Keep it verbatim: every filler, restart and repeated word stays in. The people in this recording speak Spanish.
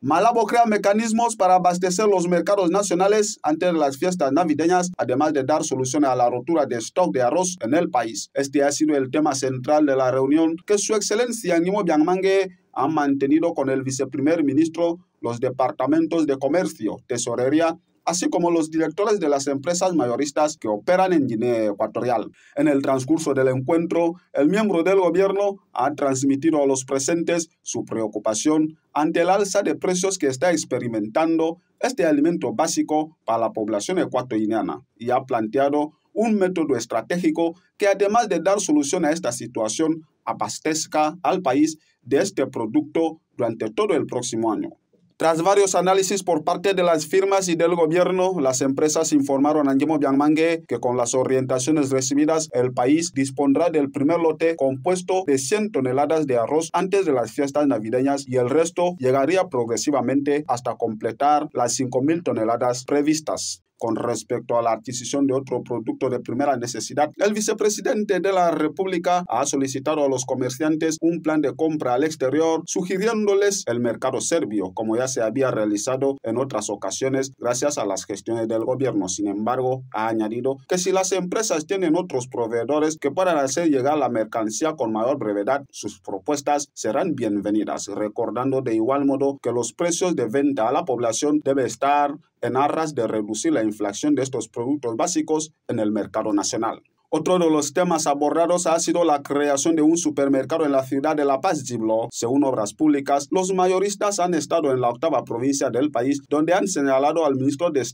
Malabo crea mecanismos para abastecer los mercados nacionales antes de las fiestas navideñas, además de dar solución a la rotura de stock de arroz en el país. Este ha sido el tema central de la reunión que Su Excelencia Nimo Biangmangue ha mantenido con el viceprimer ministro, los departamentos de comercio, tesorería, así como los directores de las empresas mayoristas que operan en Guinea Ecuatorial. En el transcurso del encuentro, el miembro del gobierno ha transmitido a los presentes su preocupación ante el alza de precios que está experimentando este alimento básico para la población ecuatoriana y ha planteado un método estratégico que, además de dar solución a esta situación, abastezca al país de este producto durante todo el próximo año. Tras varios análisis por parte de las firmas y del gobierno, las empresas informaron a Nimo Biangmangue que con las orientaciones recibidas, el país dispondrá del primer lote compuesto de cien toneladas de arroz antes de las fiestas navideñas y el resto llegaría progresivamente hasta completar las cinco mil toneladas previstas. Con respecto a la adquisición de otro producto de primera necesidad, el vicepresidente de la República ha solicitado a los comerciantes un plan de compra al exterior, sugiriéndoles el mercado serbio, como ya se había realizado en otras ocasiones gracias a las gestiones del gobierno. Sin embargo, ha añadido que si las empresas tienen otros proveedores que puedan hacer llegar la mercancía con mayor brevedad, sus propuestas serán bienvenidas, recordando de igual modo que los precios de venta a la población deben estar en aras de reducir la inflación de estos productos básicos en el mercado nacional. Otro de los temas abordados ha sido la creación de un supermercado en la ciudad de La Paz, Giblo. Según Obras Públicas, los mayoristas han estado en la octava provincia del país, donde han señalado al ministro de